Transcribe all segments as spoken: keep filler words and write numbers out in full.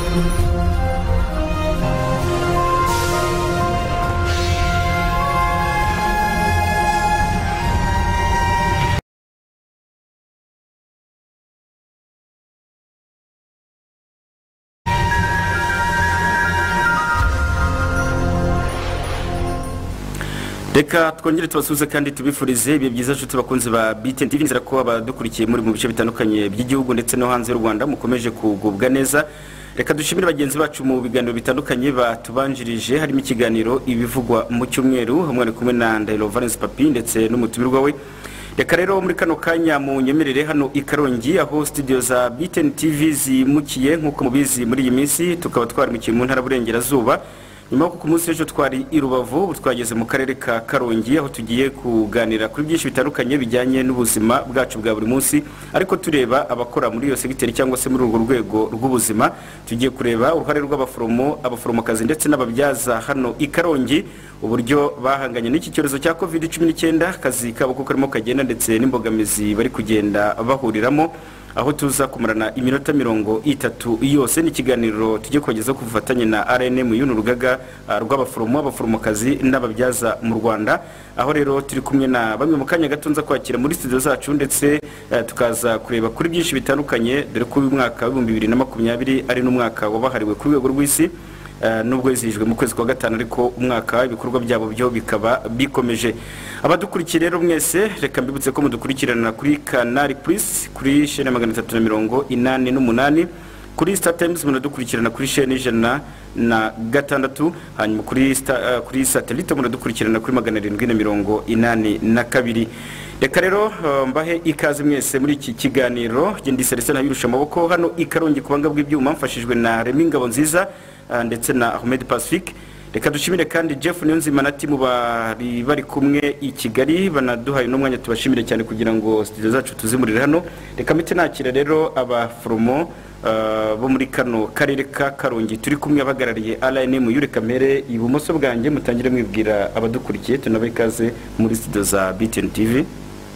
Reka twongere tubasuze kandi tubifurize ibihe byiza cyo tubakunze ba B T N T V nzira ko abadukurikiye muri mu bice bitandukanye by'igihugu ndetse no hanze y'u Rwanda mukomeje kugubwa neza. Reka dushimire bagenzi bacu mu biganiro bitandukanye batubanjirije harimo ikiganiro ibivugwa mu cyumweru hamwe ari kumwe na Ndahiro Valence Papi ndetse n'umutumirwa we. Reka rero muri kano kanya mu nyemerere hano i Karongi aho studio za B T N T V zimukiye nkuko mubizi muri iyi minsi tukaba twari mu mu ntara burengerazuba. Nyuma yo ku munsi ejo twari i Rubavu twageze mu karere ka Karongi aho tugiye kuganira kuri byinshi bitandukanye bijyanye n'ubuzima bwacu bwa buri munsi ariko tureba abakora muri iyo segiteri cyangwa se muri urwo rwego rw'ubuzima. Tugiye kureba uruhare rw'abaforomo abaforomokazi ndetse n'ababyaza hano i Karongi uburyo bahanganye n'iki cyorezo cya covid cumi n'icyenda kazi kabo kuko karimo kagenda ndetse n'imbogamizi bari kugenda bahuriramo aho tuza kumarana iminota mirongo itatu yose n'ikiganiro tujye kugeza ku bufatanye na R N M U n'urugaga rw'abaforomo abaforomokazi n'ababyaza mu Rwanda aho rero turi kumwe na bamwe mu kanya gatonza kwakira muri studio zacu ndetse uh, tukaza kureba kuri byinshi bitandukanye dore ko uyu mwaka wa bibiri na makumyabiri ari n'umwaka wabahariwe ku rwego rw'isi Uh, nubwo izijwe mu kwezi kwa gatanu ariko umwaka ibikorwa byabo byo bikaba bikomeje. Abadukurikiye rero mwese reka mbibutse ko mudukurikirana kuri Canal Plus kuri chaîne magana atatu na mirongo inani n'umunani, kuri Star Times munadukurikirana kuri chaîne ijana na gatandatu, hanyuma kuri uh, kuri satellite munadukurikirana kuri magana arindwi na mirongo inani na kabiri. Reka rero uh, mbahe ikaze mwese muri iki kiganiro gindi Celestin Habirusha amaboko hano i Karongi kubanga bw'ibyuma mfashijwe na Remy Ngabonziza ndetse na Ahmed Pacific. Reka dushimire kandi Jeff Niyonzima na timu bari bari kumwe i Kigali banaduhaye n'umwanya tubashimire cyane kugira ngo studio zacu tuzimurire hano. Reka mite nakira rero abaforomo uh, bo muri kano karere ka Karongi turi kumwe abagarariye R N M U. Reka mere ibumoso bwanjye mutangire mwibwira abadukurikiye tunabikaze muri studio za B T N T V.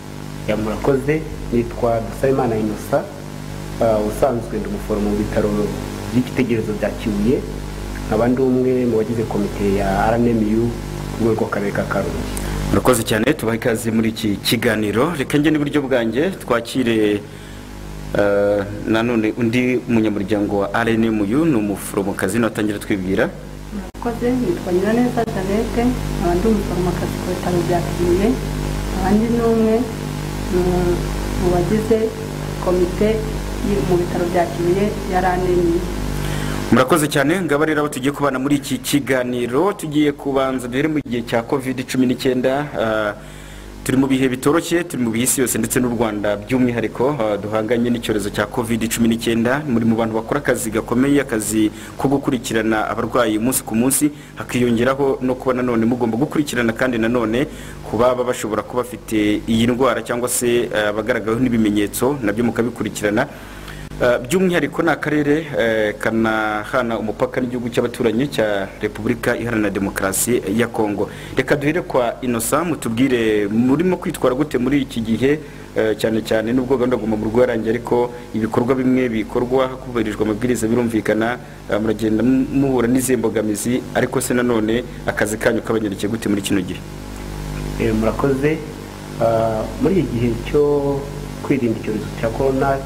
Ya murakoze nitwa Dusayimana Inosa uh, usanzwe ndi umuforomo mu bitaro by'ikitegerezo bya Kibuye abandi umwe mu bagize komite ya R N M U ku rwego karere ka Karongi. Murakoze cyane tubaha ikaze muri iki kiganiro. Reka nge n'uburyo bwanjye twakire uh, nanone undi munyamuryango wa R N M U ni umuforomokazi natangira twibwira. Murakoze nitwa Nyiraneza Janete abandi umuforomokazi ku bitaro bya Kibuye abandi n'umwe mu bagize komite mu bitaro bya Kibuye ya R N M U. Murakoze cyane ngaba rero tugiye kubana muri iki kiganiro tugiye kubanza dore mu gihe cya covid cumi n'icyenda uh, turi mu bihe bitoroshye turi mu bihisi yose ndetse n'u Rwanda by'umwihariko uh, duhanganye n'icyorezo cya covid cumi n'icyenda muri mu bantu bakora akazi gakomeye akazi ko gukurikirana abarwayi umunsi ku munsi hakiyongeraho no kuba nanone mugomba gukurikirana kandi nanone kuba bashobora kuba bafite iyi ndwara cyangwa se abagaragayeho uh, n'ibimenyetso nabyo mukabikurikirana. Uh, by'umwihariko na karere uh, kana hana umupaka n'igihugu cy'abaturanyi cya Repubulika Iharanira Demokarasi ya Kongo. Reka duhere kwa Innocent mutubwire murimo kwitwara gute muri iki gihe uh, cyane cyane nubwo gahunda guma mu rwarangiye ariko ibikorwa bimwe bikorwa kubahirijwe amabwiriza birumvikana uh, muragenda muhura n'izembogamizi ariko se nanone akazi kanyu kabanyereke gute muri kino gihe? Eh murakoze uh, muri iki gihe cyo kwirinda icyorezo cya corona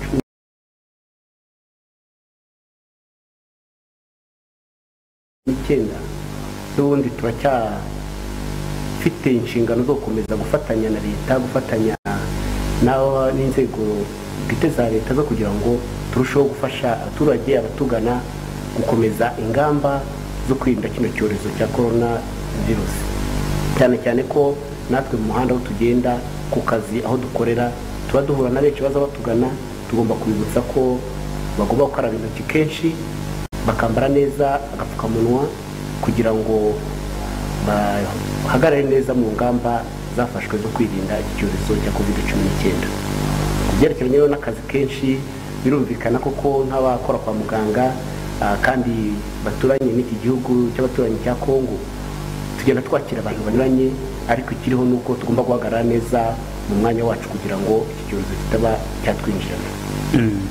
icyenda n'ubundi turacyafite inshingano zo gukomeza gufatanya na leta gufatanya n'inzego bwite za leta zo kugira ngo turusheho gufasha abaturage abatugana gukomeza ingamba zo kwirinda kino cyorezo cya corona virus cyane cyane ko natwe mu muhanda aho tugenda ku kazi aho dukorera tuba duhura na benshi baza batugana tugomba kubibutsa ko bagomba gukaraba intoki kenshi bakambara neza agapfukamunwa kugira ngo bahagarare neza mu ngamba zafashwe zo kwirinda iki cyorezo cya covid cumi n'icyenda. Kubyerekeranye rero n'akazi kenshi birumvikana koko nk'abakora kwa muganga kandi baturanye n'iki gihugu cy'abaturanyi cya Kongo tugenda twakira abantu banyuranye ariko ikiriho nuko tugomba guhagarara neza mu mwanya wacu kugira ngo iki cyorezo kitaba cyatwinjirana. Mm.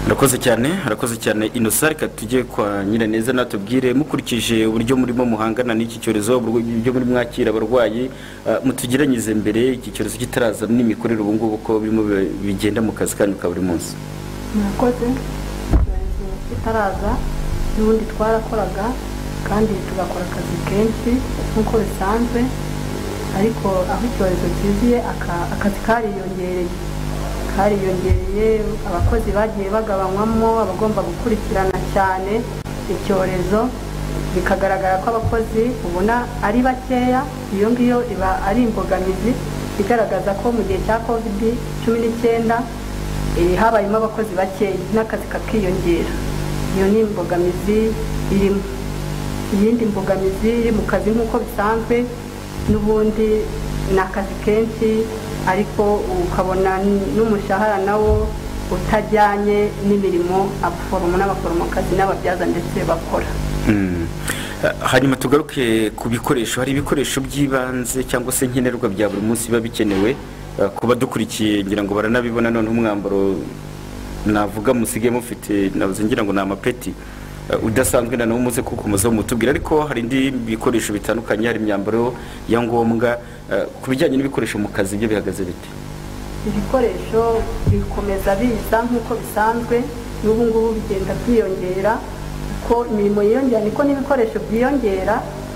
Arakoze cyane arakoze cyane Innocent, reka tujye kwa Nyiraneza natubwire mukurikije uburyo murimo muhangana n'iki cyorezo, uburyo muri mwakira abarwayi, mutugeranyirize mbere iki cyorezo kitaraza n'imikorere ubu ngubu ko birimo bigenda mu kazi kanyu ka buri munsi. Murakoze. Icyorezo kitaraza n'ubundi twarakoraga kandi tugakora akazi kenshi nk'uko bisanzwe, ariko aho icyorezo kiziye akazi kariyongereye hariyongereye abakozi bagiye bagabanywamo abagomba gukurikirana cyane icyorezo, bikagaragara ko abakozi ubona ari bakeya. Iyo ngiyo iba ari imbogamizi igaragaza ko mu gihe cya covid cumi n'icyenda habayemo abakozi bakeya n'akazi kakiyongera. Iyo ni imbogamizi irimo. Iyindi mbogamizi iri mu kazi nk'uko bisanzwe n'ubundi ni akazi kenshi, ariko ukabona n'umushahara nawo utajyanye n'imirimo abaforomo n'abaforomokazi n'ababyaza ndetse bakora. Hanyuma tugaruke ku bikoresho. Hari ibikoresho by'ibanze cyangwa se nkenerwa bya buri munsi biba bikenewe kuba dukurikiye, ngira ngo baranabibona none umwambaro navuga musige mufite navuze ngira ngo ni amapeti udasanzwe na no muze kukomoza mutubwira, ariko hari indi bikoresho bitandukanye, hari imyambaro ya ngombwa. Kubijyanye n'ibikoresho mu kazi byo bihagaze bite? Ibikoresho bikomeza biza nk'uko bisanzwe, n'ubu ngubu bigenda byiyongera ko imirimo yiyongera, niko n'ibikoresho byiyongera.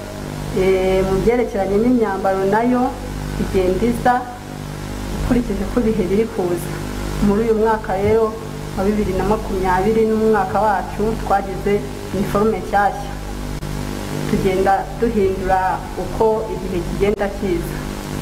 Mu byerekeranye n'imyambaro nayo igenda iza ukurikije ko ibihe biri kuza. Muri uyu mwaka rero wa bibiri na makumyabiri n'umwaka wacu twagize iniforume nshyashya, tugenda duhindura uko igihe kigenda kiza.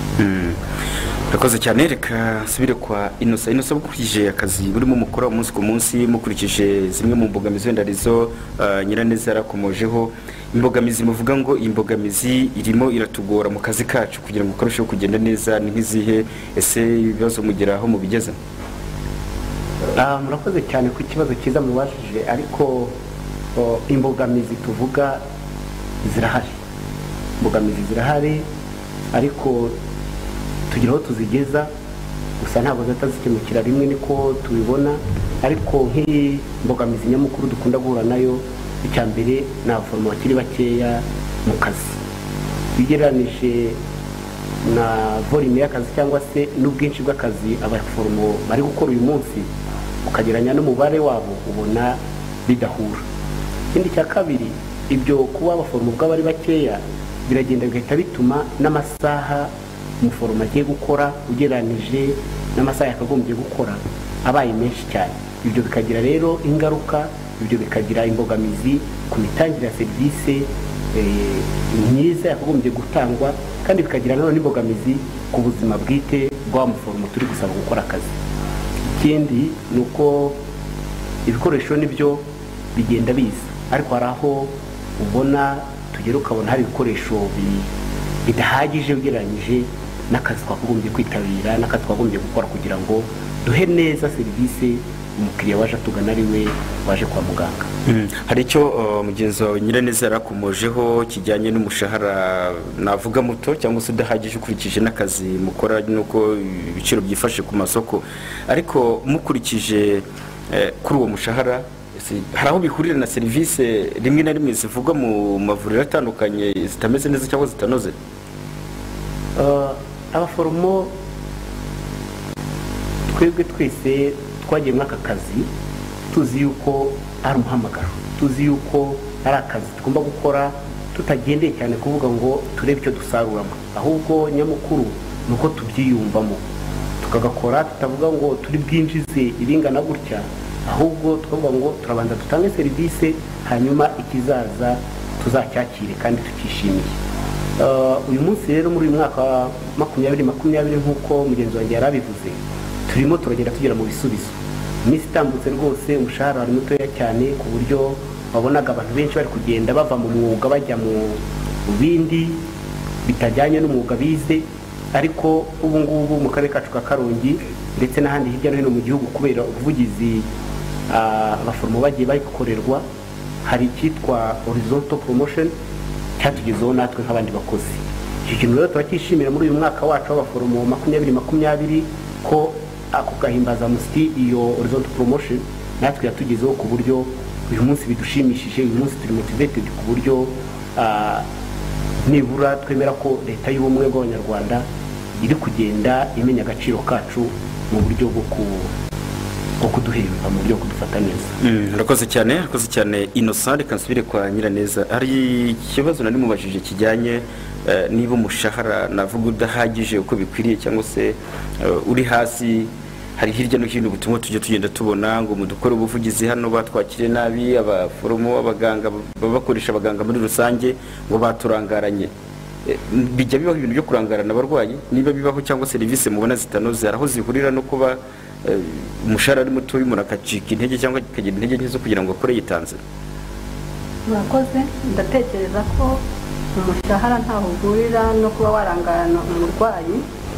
Urakoze cyane, reka nsubire kwa Innocent. Innocent, mukurikije akazi burimo mukora umunsi ku munsi, mukurikije zimwe mu mbogamizi wenda arizo Nyiraneza yarakomojeho, imbogamizi muvuga ngo imbogamizi irimo iratugora mu kazi kacu kugira ngo karusheho kugenda neza, ni nk'izihe? Ese ibibazo mugeraho mubigeza? Murakoze cyane ku kibazo cyiza mubashije, ariko imbogamizi tuvuga zirahari. Imbogamizi zirahari ariko tugira aho tuzigeza, gusa ntabwo zatazikemukira rimwe niko tubibona. Ariko nk'imbogamizi nyamukuru dukunda guhura nayo, icya mbere ni abaforomo bakiri bakeya mu kazi bigereranije na volume y'akazi cyangwa se n'ubwinshi bw'akazi abaforomo bari gukora uyu munsi, ukageranya n'umubare wabo ubona bidahura. Ikindi cya kabiri, ibyo kuba abaforomo ubwabo ari bakeya biragenda bigahita bituma n'amasaha umuforomo agiye gukora ugereranije n'amasaha yakagombye gukora abaye menshi cyane. Ibyo bikagira rero ingaruka, ibyo bikagira imbogamizi ku mitangire ya serivisi myiza yakagombye gutangwa, kandi bikagira nanone imbogamizi ku buzima bwite bwa muforomo turi gusaba gukora akazi. Ikindi ni uko ibikoresho nibyo bigenda biza, ariko hari aho ubona tugera ukabona hari ibikoresho bidahagije ugereranyije n'akazi twagombye kwitabira n'akazi twagombye gukora kugira ngo duhe neza serivisi umukiriya waje atugana ari we waje kwa muganga. Hari icyo mugenzi wawe Nyiraneza yarakomojeho kijyanye n'umushahara navuga muto cyangwa se udahagije ukurikije n'akazi mukora nuko ibiciro byifashe ku masoko, ariko mukurikije kuri uwo mushahara hari aho bihurira na serivisi rimwe na rimwe zivugwa mu mavuriro atandukanye zitameze neza cyangwa zitanoze? Abaforomo twebwe twese twagiye muri aka kazi tuzi yuko ari umuhamagaro, tuzi yuko ari akazi tugomba gukora tutagendeye cyane kuvuga ngo turebe icyo dusaruramo, ahubwo nyamukuru ni uko tubyiyumvamo tukagakora, tutavuga ngo turi bwinjize ibingana gutya, ahubwo tukavuga ngo turabanza dutange serivisi hanyuma ikizaza tuzacyakire kandi tukishimiye. Uyu munsi rero muri uyu mwaka wa makumyabiri makumyabiri nk'uko mugenzi wanjye yarabivuze, turimo turagenda tugera mu bisubizo. Iminsi itambutse rwose umushahara wari mutoya cyane ku buryo wabonaga abantu benshi bari kugenda bava mu mwuga bajya mu bindi bitajyanye n'umwuga bize, ariko ubu ngubu mu karere kacu ka Karongi ndetse n'ahandi hirya no hino mu gihugu kubera ubuvugizi abaforomo bagiye bayikorerwa, hari icyitwa horizontal promotion cyatugezeho natwe nk'abandi bakozi. Icyo kintu rero turakishimira muri uyu mwaka wacu w'abaforomo makumyabiri makumyabiri ko ako gahimbaza musiti iyo horizontal promotion natwe yatugezeho ku buryo uyu munsi bidushimishije, uyu munsi turi motivated ku buryo nibura twemera ko leta y'ubumwe bw'abanyarwanda iri kugenda imenya agaciro kacu mu buryo bwo kuduhemba, mu buryo bwo kudufata neza. Urakoze cyane, urakoze cyane Innocent. Reka nsubire kwa Nyiraneza. Hari ikibazo nari mubajije kijyanye niba umushahara navuga udahagije uko bikwiriye cyangwa se uri hasi. Hari hirya no hino ubutumwa tujye tugenda tubona ngo mudukore ubuvugizi hano batwakire nabi, abaforomo, abaganga babakoresha abaganga muri rusange ngo baturangaranye. Bijya bibaho ibintu byo kurangarana abarwayi? Niba bibaho cyangwa serivisi mubona zitanoze, araho zihurira no kuba umushahara ari muto umuntu akacika intege cyangwa akagira intege nke zo kugira ngo akore yitanze? Murakoze. Ndatekereza ko umushahara ntaho uhurira no kuba warangarana umurwayi.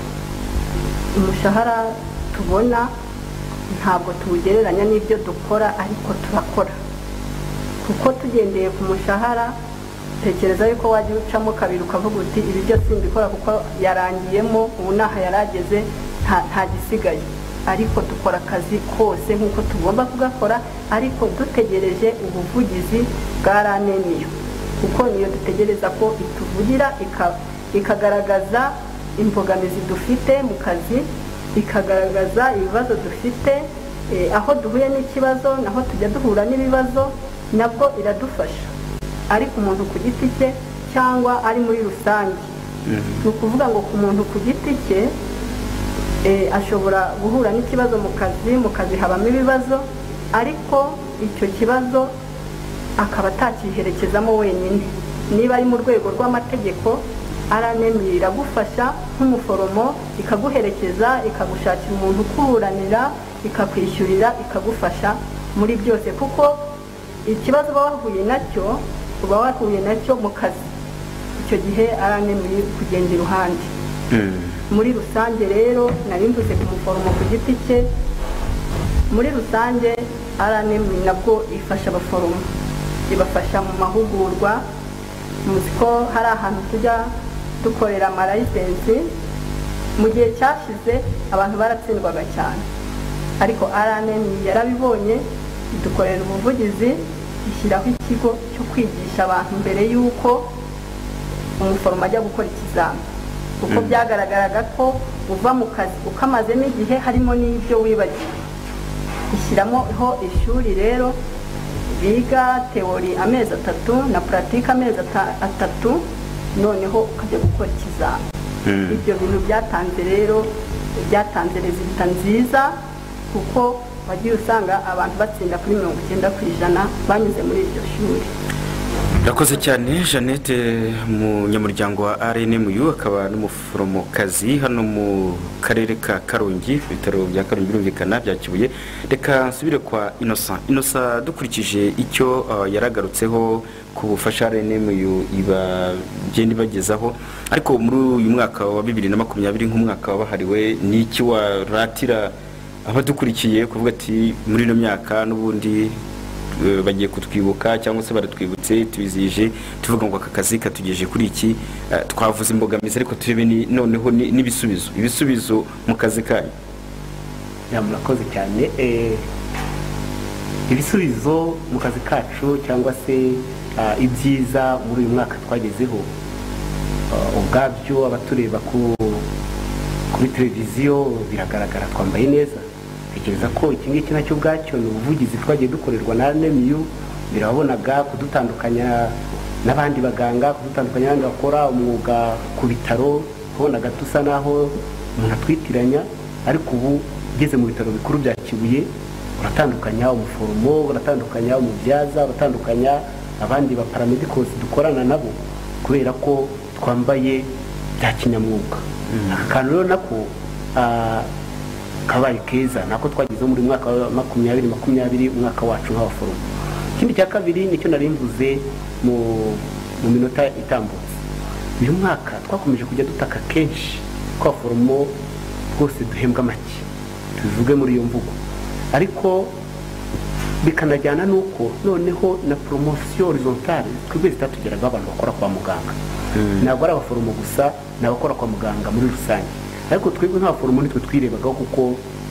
Umushahara tubona ntabwo tuwugereranya n'ibyo dukora, ariko turakora. Kuko tugendeye ku mushahara, tekereza yuko wajya ucamo kabiri ukavuga uti ibi byo simbikora kuko yarangiyemo, ubu naha yarageze nta gisigaye. Ariko dukora akazi kose nk'uko tugomba kugakora, ariko dutegereje ubuvugizi bwa R N M U, kuko niyo dutegereza ko ituvugira ikagaragaza imbogamizi dufite mu kazi, ikagaragaza ibibazo dufite, aho duhuye n'ikibazo naho tujya duhura n'ibibazo, nabwo iradufasha. Ariko umuntu ku giti cye cyangwa ari muri rusange, ni ukuvuga ngo ku muntu ku giti cye ashobora guhura n'ikibazo mu kazi, mu kazi habamo ibibazo, ariko icyo kibazo akaba atakiherekezamo wenyine. Niba ari mu rwego rw'amategeko, R N M U iragufasha nk'umuforomo, ikaguherekeza, ikagushakira umuntu ukuburanira, ikakwishyurira, ikagufasha muri byose, kuko ikibazo uba wahuye nacyo uba wahuye nacyo mu kazi. Icyo gihe R N M U kugenda iruhande. Muri rusange rero nari mvuze ku muforomo ku giti cye, muri rusange R N M U nabwo ifasha abaforomo, ibafasha mu mahugurwa. Muzi ko hari ahantu tujya dukorera amalayisensi, mu gihe cyashize abantu baratsindwaga cyane, ariko R N M U yarabibonye, idukorera ubuvugizi, ishyiraho ikigo cyo kwigisha abantu mbere y'uko umuforomo ajya gukora ikizami, kuko byagaragaraga ko uva mu kazi ukamazemo igihe harimo n'ibyo wibagiwe. Ishyiramo ho ishuri rero biga teori amezi atatu na pratique amezi atatu, noneho ukajya gukora ikizami. Ibyo bintu byatanze rero byatanze resulta nziza, kuko wagiye usanga abantu batsinda kuri mirongo icyenda ku ijana banyuze muri iryo shuri. Urakoze cyane Jeannette, umunyamuryango wa R N M U, akaba n'umuforomokazi hano mu karere ka Karongi, ibitaro bya Karongi birumvikana bya Kibuye. Reka nsubire kwa Innocent. Innocent, dukurikije icyo uh, yaragarutseho ku bufasha R N M U iba genda bagezaho, ariko muri uyu mwaka wa bibiri na makumyabiri nk'umwaka wabahariwe, ni iki waratira abadukurikiye kuvuga ati muri no myaka n'ubundi bagiye kutwibuka cyangwa se baratwibutse tubizije tuvuga ngo aka kazi katugeje kuri iki? Twavuze imbogamizi, ariko turebe noneho n'ibisubizo ibisubizo mu kazi kanyu. Ya, murakoze cyane. Ibisubizo mu kazi kacu cyangwa se ibyiza muri uyu mwaka twagezeho, ubwabyo abatureba kuri televiziyo biragaragara, twambaye neza. Tekereza ko iki ngiki nacyo ubwacyo ni ubuvugizi twagiye dukorerwa na R N M U, birabonaga kudutandukanya n'abandi baganga, kudutandukanya n'abandi bakora umwuga ku bitaro, kubonaga dusa naho umuntu atwitiranya, ariko ubu ugeze mu bitaro bikuru bya Kibuye uratandukanya umuforomo, uratandukanya umubyaza, uratandukanya abandi ba paramedicals dukorana nabo, kubera ko twambaye bya kinyamwuga. Akantu rero nako kabaye keza nako twagize muri mwaka wa makumyabiri makumyabiri, umwaka wacu nk'abaforomo. Ikindi cya kabiri nicyo nari mvuze mu mu minota itambutse, uyu mwaka twakomeje kujya dutaka kenshi ko abaforomo rwose duhembwa make, tuvuge muri iyo mvugo, ariko bikanajyana nuko noneho na promotion horizontale twebwe zitatugeraga abantu bakora kwa muganga. Ntabwo ari abaforomo gusa, n'abakora kwa muganga muri rusange, ariko twebwe nk'abaforomo nitwe twirebagaho, kuko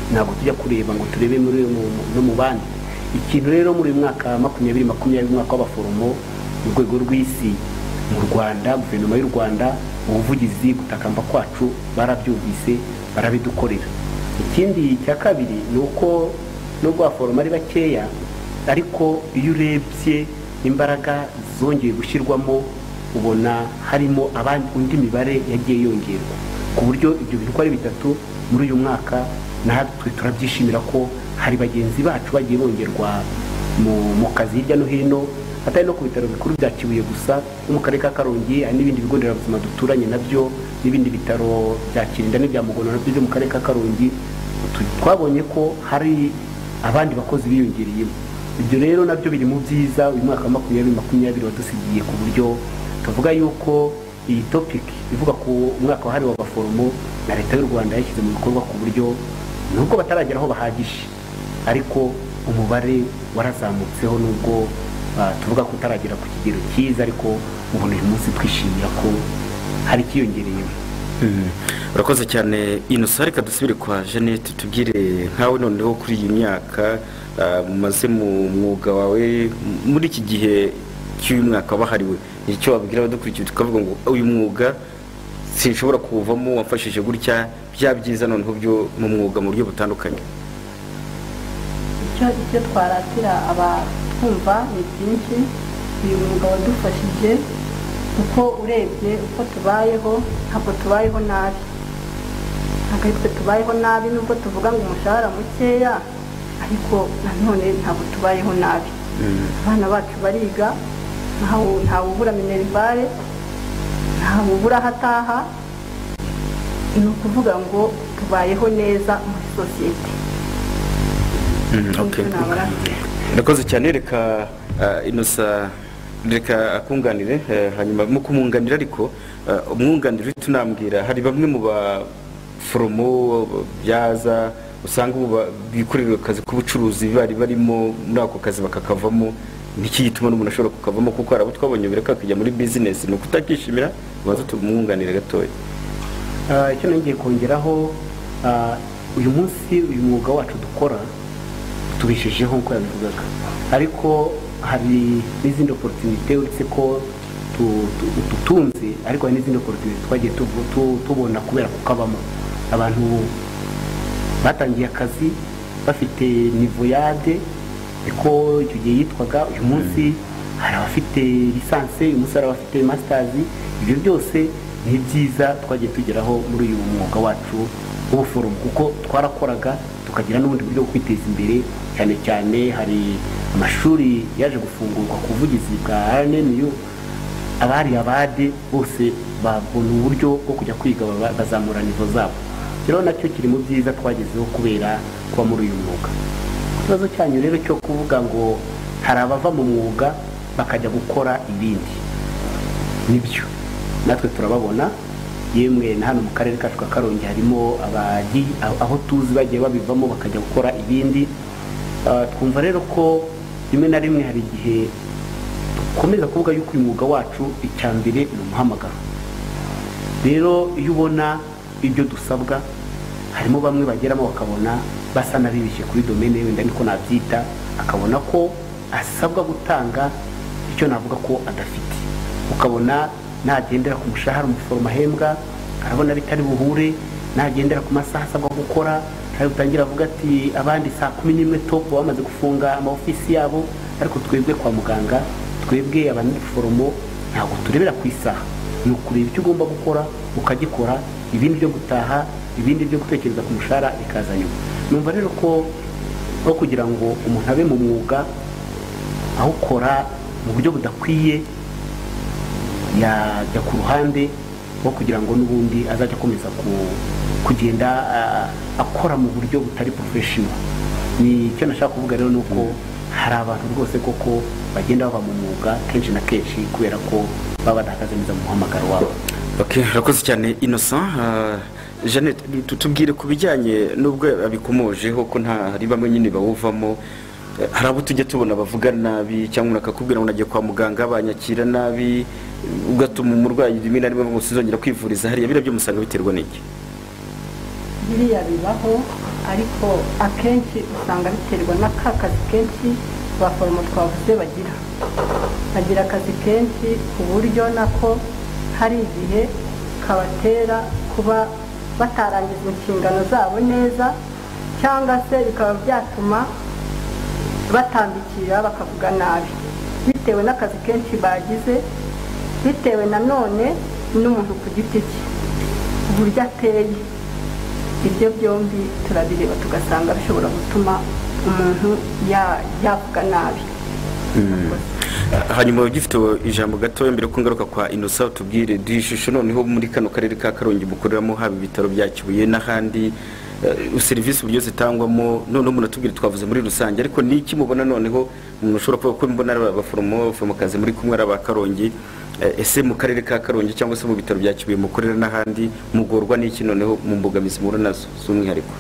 ntabwo tujya kureba ngo turebe muri no mu bandi. Ikintu rero muri uyu mwaka makumyabiri makumyabiri umwaka w'abaforomo mu rwego rw'isi mu Rwanda, guverinoma y'u Rwanda, ubuvugizi gutakamba kwacu barabyumvise barabidukorera. Ikindi cya kabiri ni uko nubwo abaforomo ari bakeya, ariko iyo urebye imbaraga zongeye gushyirwamo ubona harimo abandi undi mibare yagiye yongerwa, ku buryo ibyo bintu ko ari bitatu muri uyu mwaka natwe turabyishimira ko hari bagenzi bacu bagiye bongerwa mu kazi hirya no hino, atari no ku bitaro bikuru bya Kibuye gusa, no mu karere ka Karongi hari n'ibindi bigo nderabuzima duturanye nabyo, n'ibindi bitaro bya Kirinda n'ibya Mugono nabyo byo mu karere ka Karongi. Twabonye ko hari abandi bakozi biyongereyemo. Ibyo rero nabyo biri mu byiza uyu mwaka makumyabiri makumyabiri wadusigiye, ku buryo tuvuga yuko iyi topic ivuga ku mwaka wahariwe abaforomo na leta y'u Rwanda yashyize mu bikorwa, ku buryo nubwo batarageraho bahagije ariko umubare warazamutseho, nubwo uh, tuvuga ko utaragera ku kigero cyiza, ariko ubona uyu munsi twishimira ko hari kiyongereyeho. Urakoze cyane Innocent. Reka dusubire kwa Jeannette, tubwire nkawe noneho kuri iyi myaka mumaze mu mwuga wawe muri iki gihe cy'uyu mwaka wahariwe, icyo wabwira abadukurikiye tukavuga ngo uyu mwuga sinshobora kuwuvamo, wamfashije gutya, bya byiza noneho byo mu mwuga mu buryo butandukanye. Icyo twaratira abatwumva ni byinshi. Uyu mwuga wadufashije kuko urebye uko tubayeho, ntabwo tubayeho nabi, ntabwo tubayeho nabi nubwo tuvuga ngo umushahara mukeya, ariko nanone ntabwo tubayeho nabi. Abana bacu bariga, ntawe ubura minerivare, ntawe ubura ahataha, ni ukuvuga ngo tubayeho neza muri sosiyete. Urakoze cyane. Reka Innocent reka akunganire, hanyuma mu kumwunganira ariko umwunganire tunambwira, hari bamwe mu baforomo byaza usanga bikorera akazi k'ubucuruzi bari barimo muri ako kazi bakakavamo, niki gituma n'umuntu ashobora kukavamo, kuko arabo twabonye bireka kujya muri business, no kutakishimira. Baza tumwunganire gatoya. Icyo ngiye kongeraho, uyu munsi uyu mwuga wacu dukora tubishijeho nko yabivugaga, ariko hari n'izindi opportunity uretse ko tutunze, ariko hari n'izindi opportunity twagiye tubona kubera kukabamo. Abantu batangiye akazi bafite nivoyade, iko icyo gihe yitwaga, uyu munsi hari abafite lisanse, uyu munsi hari abafite masters. Ibyo byose ni byiza twagiye tugeraho muri uyu mwuga wacu w'ubuforomo, kuko twarakoraga tukagira n'ubundi buryo bwo kwiteza imbere. Cyane cyane hari amashuri yaje gufungurwa ku buvugizi bwa R N M U, abari abade bose babona uburyo bwo kujya kwiga bazamura nivo zabo. Rero nacyo kiri mu byiza twagezeho kubera kuba muri uyu mwuga. Ikibazo cyanyu rero cyo kuvuga ngo hari abava mu mwuga bakajya gukora ibindi, nibyo natwe turababona. Yemwe na hano mu karere kacu ka Karongi harimo abaji aho tuzi bagiye babivamo bakajya gukora ibindi. Twumva rero ko rimwe na rimwe hari igihe dukomeza kuvuga yuko uyu mwuga wacu icyambere ni umuhamagaro. Rero iyo ubona ibyo dusabwa, harimo bamwe bageramo bakabona basa n'abibishye kuri domaine, wenda niko nabyita, akabona ko asabwa gutanga icyo navuga ko adafite. Ukabona nagendera ku mushahara umuforomo ahembwa, arabona bitari buhure, nagendera ku masaha asabwa gukora, hari utangira avuga ati abandi saa kumi n'imwe top bamaze gufunga ama ofisi yabo, ariko twebwe kwa muganga, twebwe abaforomo ntabwo turebera ku isaha, ni ukureba icyo ugomba gukora ukagikora, ibindi byo gutaha, ibindi byo gutekereza ku mushahara ikaza nyuma. Numva rero ko aho kugira ngo umuntu abe mu mwuga awukora mu buryo budakwiye, yajya ku ruhande wo kugira ngo n'ubundi azajya akomeza kugenda akora mu buryo butari professional. Ni icyo nashaka kuvuga rero, nuko hari abantu rwose koko bagenda baba mu mwuga kenshi na kenshi kubera ko baba badahagaze neza mu muhamagaro wabo. Okay, rakoze cyane Innocent. Jeannette, tutubwire ku bijyanye n'ubwo abikomojeho ko nta hari bamwe nyine bawuvamo, hari abo tujya tubona bavuga nabi, cyangwa nakakubwira ngo nagiye kwa muganga banyakira nabi, ugatuma umurwayi rimwe na rimwe ngo sinzongera kwivuriza hariya. Bira byo musanga biterwa n'iki? Biriya bibaho, ariko akenshi usanga biterwa n'aka kazi kenshi abaforomo twavuze bagira bagira akazi kenshi ku buryo nako hari igihe kabatera kuba batarangiza inshingano zabo neza cyangwa se bikaba byatuma batambikira bakavuga nabi bitewe n'akazi kenshi bagize bitewe nanone n'umuntu ku giti cye uburyo ateye ibyo byombi turabireba tugasanga bishobora gutuma umuntu yavuga nabi. Hanyuma ugifite ijambo gato mbere ko ngaruka kwa Innocent tubwire dushusho noneho muri kano karere ka Karongi mukoreramo haba ibitaro bya Kibuye n'ahandi serivisi uburyo zitangwamo none umuntu atubwire twavuze muri rusange ariko niki mubona noneho umuntu ushobora kuba ko mbona abaforomo abaforomokazi muri kumwe ari aba Karongi ese mu karere ka Karongi cyangwa se mu bitaro bya Kibuye mukorera n'ahandi mugorwa n'iki noneho mu mbogamizi muri nazo z'umwihariko?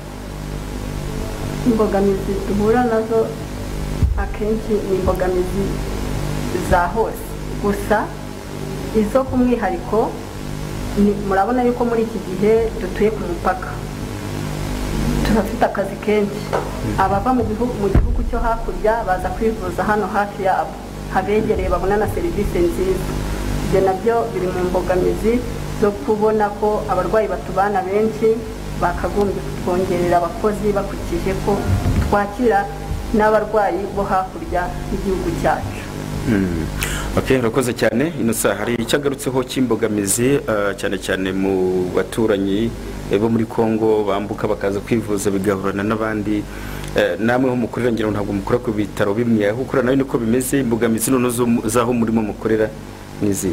Imbogamizi duhura nazo akenshi ni imbogamizi za hose gusa izo ku mwihariko murabona yuko muri iki gihe dutuye ku mupaka turafite akazi kenshi abava mu gihugu mu gihugu cyo hakurya baza kwivuza hano hafi yabo habegereye babona na serivisi nziza. Ibyo nabyo biri mu mbogamizi zo kubona ko abarwayi batubana benshi bakagombye kutwongerera abakozi bakurikije ko twakira n'abarwayi bo hakurya y'igihugu cyacu. Okay, urakoze cyane Innocent. Hari icyagarutseho cy'imbogamizi cyane cyane mu baturanyi bo muri Kongo bambuka bakaza kwivuza bigahurana n'abandi namwe ho mukorera ngira ntabwo mukora ku bitaro bimwe aho ukora nayo niko bimeze imbogamizi none zaho murimo mukorera nizi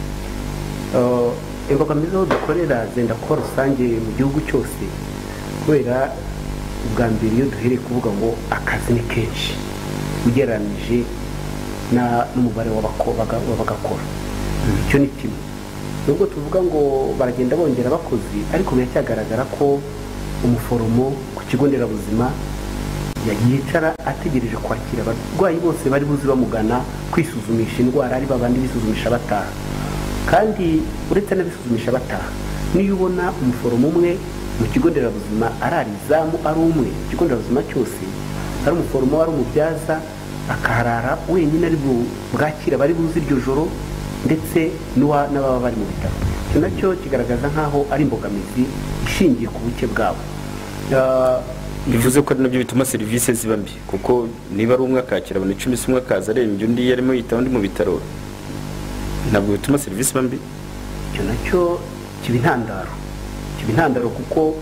uh imbogamizi zo dukorera zenda ko rusange mu gihugu cyose kubera ubwa mbere iyo duhereye kuvuga ngo akazi ni kenshi ugeranije na n'umubare w'abagakora icyo ni kimwe nubwo tuvuga ngo baragenda bongera abakozi ariko biracyagaragara ko umuforomo ku kigo nderabuzima yicara ategereje kwakira abarwayi bose bari buzi bamugana kwisuzumisha indwara ari babandi bisuzumisha bataha kandi uretse n'abisuzumisha bataha niyo ubona umuforomo umwe mu kigo nderabuzima ararizamu ari umwe ikigo nderabuzima cyose ari umuforomo wari umubyaza akaharara wenyine ari bwakira bari buzi iryo joro ndetse n'ababa bari mu bitaro. Icyo nacyo kigaragaza nk'aho ari imbogamizi ishingiye ku buke bwabo. Bivuze ko nabyo bituma serivisi ziba mbi kuko niba ari umwe akakira abantu icumi se umwe akaza arembye undi yarimo yita undi mu bitaro ntabwo bituma serivisi iba mbi. Icyo nacyo kiba intandaro kiba intandaro kuko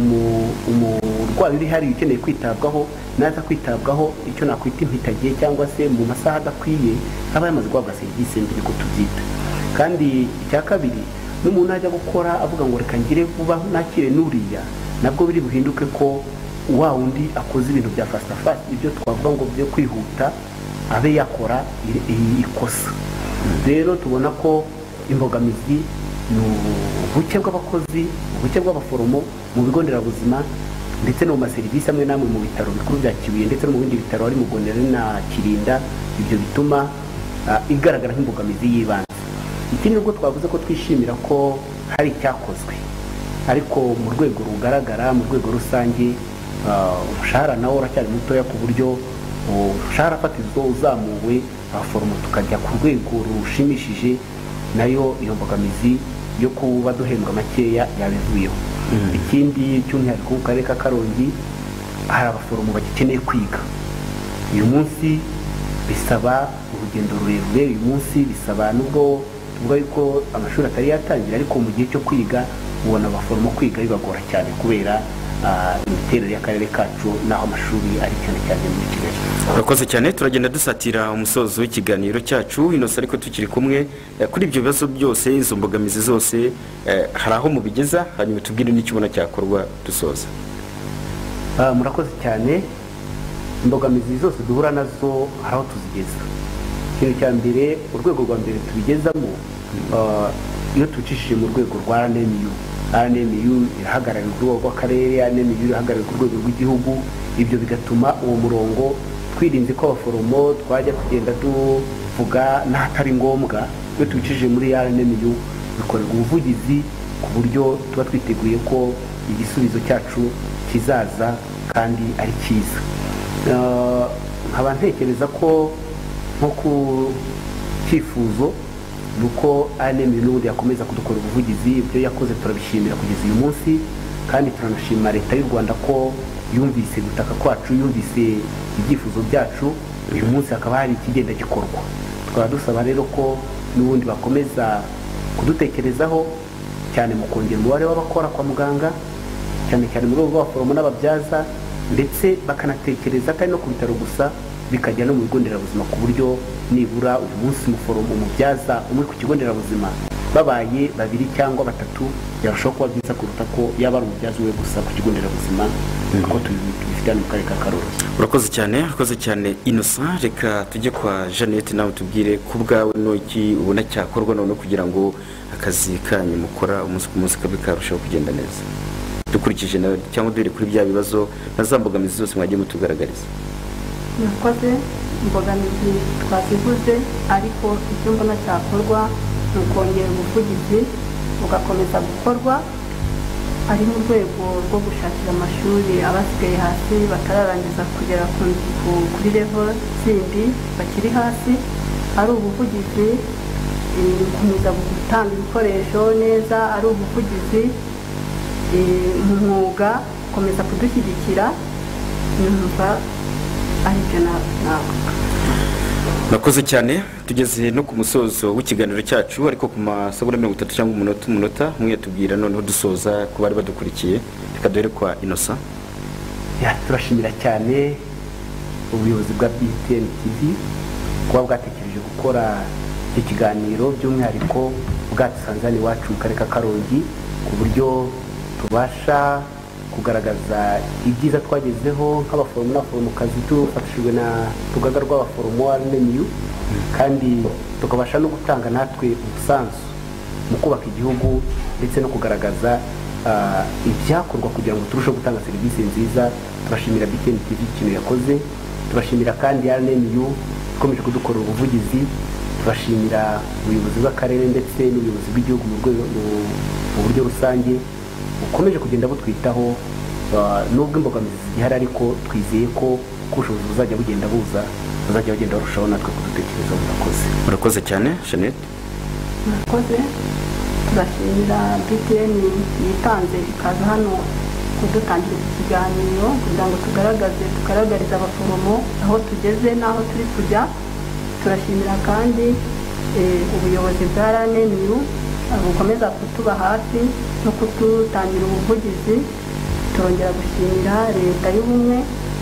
umurwayi uri hari ukeneye kwitabwaho naza kwitabwaho icyo nakwita impitagiye cyangwa se mu masaha adakwiye aba yamaze guhabwa serivisi mbi ko tubyita. Kandi icya kabiri n'umuntu ajya gukora avuga ngo reka ngire vuba nakire nuriya nabwo biri buhinduke ko wa undi akoze ibintu bya fast fast ibyo twavuga ngo byo kwihuta abe yakora ikosa. Rero tubona ko imbogamizi ni ubuke bw'abakozi ubuke bw'abaforomo mu bigo nderabuzima ndetse no mu maserivisi amwe namwe mu bitaro bikuru bya Kibuye ndetse no mu bindi bitaro ari mu Gonere na Kirinda. Ibyo bituma igaragara nk'imbogamizi y'ibanze. Ikindi nubwo twavuze ko twishimira ko hari icyakozwe ariko mu rwego rugaragara mu rwego rusange umushahara nawo uracyari mutoya ku buryo umushahara fatizo uzamuwe abaforomo tukajya ku rwego rushimishije nayo iyo mbogamizi yo kuba duhembwa makeya yabivuyeho. Ikindi cy'umwihariko mu karere ka Karongi hari abaforomo bagikeneye kwiga uyu munsi bisaba urugendo rurerure uyu munsi bisaba nubwo tuvuga yuko amashuri atari yatangira ariko mu gihe cyo kwiga ubona abaforomo kwiga bibagora cyane kubera imiterere y'akarere kacu naho amashuri ari cyane cyane muri Kigali. Urakoze cyane turagenda dusatira umusozo w'ikiganiro cyacu Innocent ariko tukiri kumwe kuri ibyo bibazo byose izo mbogamizi zose hari aho mubigeza hanyuma tubwire n'ikibona cyakorwa dusoza. Murakoze cyane. Imbogamizi zose duhura nazo hari aho tuzigeza. Ikintu cya mbere urwego rwa mbere tubigezamo iyo tucishije mu rwego rwa R N M U R N M U irahagararira urwego rw'akarere R N M U irahagararira urwego rw'igihugu. Ibyo bigatuma uwo murongo twirinze ko abaforomo twajya kugenda tuvuga n'atari ngombwa. Iyo tubicishije muri R N M U bikorerwa ubuvugizi ku buryo tuba twiteguye ko igisubizo cyacu kizaza kandi ari cyiza. nkaba ntekereza ko nko ku cyifuzo nuko R N M U n'ubundi yakomeza kudukora ubuvugizi, ibyo yakoze turabishimira kugeza uyu munsi, kandi turanashima leta y'u Rwanda ko yumvise gutaka kwacu, yumvise ibyifuzo byacu, uyu munsi hakaba hari ikigenda gikorwa. Tukaba dusaba rero ko n'ubundi bakomeza kudutekerezaho cyane mu kongera umubare w'abakora kwa muganga, cyane cyane mu rwego rw'abaforomo n'ababyaza, ndetse bakanatekereza kandi no ku bitaro gusa, bikajya no mu bigo nderabuzima, ku buryo nibura uyu munsi umuforomo umubyaza umwe ku kigo nderabuzima babaye babiri cyangwa batatu, yarushaho kuba byiza kuruta ko yaba ari umubyaza we gusa ku kigo nderabuzima kuko tubifite hano mu karere ka Karongi. Urakoze cyane, urakoze cyane Innocent. Reka tujye kwa Jeannette, nawe tubwire ku bwawe n'iki ubona cyakorwa none kugira ngo akazi kanyu mukora umunsi ku munsi kabe karushaho kugenda neza, dukurikije nawe cyangwa dore kuri bya bibazo na za mbogamizi zose mwagiye mutugaragariza. Murakoze. Imbogamizi twazivuze, ariko icyo mbona cyakorwa ni ukongera ubuvugizi bugakomeza gukorwa, ari mu rwego rwo gushakira amashuri abasigaye hasi batararangiza kugera kuri level zindi bakiri hasi, ari ubuvugizi gukomeza gutanga ibikoresho neza, ari ubuvugizi mu mwuga gukomeza kudushyigikira. Numva ari byo nawe. Murakoze cyane, tugeze no ku musozo w'ikiganiro cyacu, ariko ku masegonda mirongo itatu cyangwa umunota umunota umwe tubwira noneho dusoza ku bari badukurikiye. Reka duhere kwa Innocent. Ya, turashimira cyane ubuyobozi bwa B T N T V kuba bwatekereje gukora iki kiganiro, by'umwihariko bwatusanze iwacu mu karere ka Karongi, ku buryo tubasha kugaragaza ibyiza twagezeho nk'abaforomo n'abaforomokazi dufatishijwe na rugaga rw'abaforomo R N M U, kandi tukabasha no gutanga natwe umusanzu mu kubaka igihugu ndetse no kugaragaza ibyakorwa kugira ngo turusheho gutanga serivisi nziza. Turashimira B T N T V ikintu yakoze, turashimira kandi R N M U ikomeje kudukorera ubuvugizi, turashimira ubuyobozi bw'akarere ndetse n'ubuyobozi bw'igihugu mu rwego mu buryo rusange ukomeje kugenda butwitaho. Nubwo imbogamizi zihari, ariko twizeye ko ubushobozi buzajya bugenda buza, buzajya bagenda barushaho natwe kudutekereza. Murakoze. Murakoze cyane Jeannette. Murakoze. Turashimira B T N yitanze ikaza hano kudutangira iki kiganiro kugira ngo tugaragaze tugaragariza abaforomo aho tugeze n'aho turi kujya. Turashimira kandi ubuyobozi bwa R N M U bukomeza kutuba hafi no kudutangira ubuvugizi. Turongera gushimira leta y'ubumwe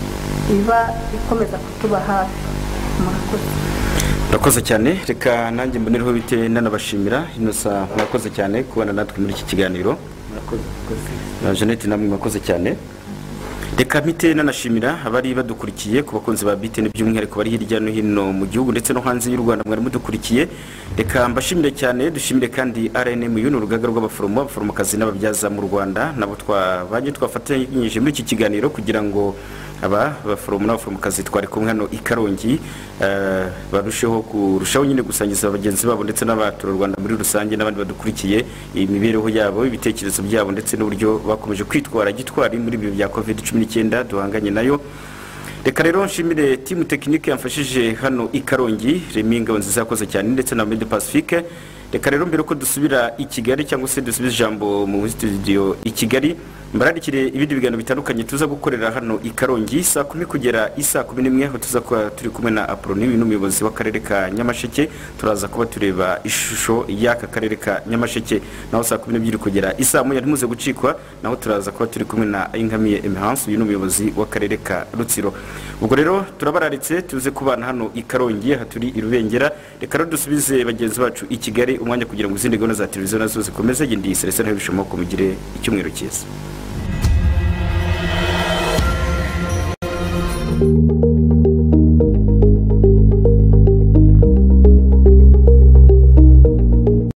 iba ikomeza kutuba hafi. Murakoze. Murakoze cyane, reka nanjye mbonereho bite nanabashimira. Innocent, murakoze cyane kubana natwe muri iki kiganiro. Murakoze. Jeannette, namwe murakoze cyane. Reka mpite nanashimira abari badukurikiye, ku bakunzi ba B T N by'umwihariko bari hirya no hino mu gihugu ndetse no hanze y'u Rwanda mwari mudukurikiye. Reka mbashimire cyane, dushimire kandi R N M U n'urugaga rw'abaforomo abaforomokazi n'ababyaza mu Rwanda, nabo twabanye twafatanyije muri iki kiganiro kugira ngo aba baforomo n'abaforomokazi twari kumwe hano i Karongi barusheho kurushaho nyine gusangiza abagenzi babo ndetse n'abatura Rwanda muri rusange n'abandi badukurikiye imibereho yabo, ibitekerezo byabo ndetse n'uburyo bakomeje kwitwara gitwari muri ibi bya covid cumi n'icyenda duhanganye nayo. Reka rero nshimire team technique yamfashije hano i Karongi, Reminga nziza yakoze cyane ndetse na Medi Pacifique. Reka rero mbere ko dusubira i Kigali cyangwa se dusubiza ijambo mu studio i Kigali, mbararikire ibindi biganiro bitandukanye tuza gukorera hano i Karongi saa kumi kugera isaa kumi n'imwe, aho tuza kuba turi kumwe na Aproni n'umuyobozi w'akarere ka Nyamasheke. Turaza kuba tureba ishusho y'aka karere ka Nyamasheke, naho saa kumi n'ebyiri kugera isaa moya ntimuze gucikwa, naho turaza kuba turi kumwe na Inkamiye Emerance n'umuyobozi w'akarere ka Rutsiro. Ubwo rero turabararitse tuze kubana hano i Karongi, aha turi i Rubengera. Reka rero dusubize bagenzi bacu i Kigali umwanya kugira ngo izindi gahunda za televiziyo nazo zikomeze. Ndi Celestin Habishimo ko mugire icyumweru cyiza. Thank you.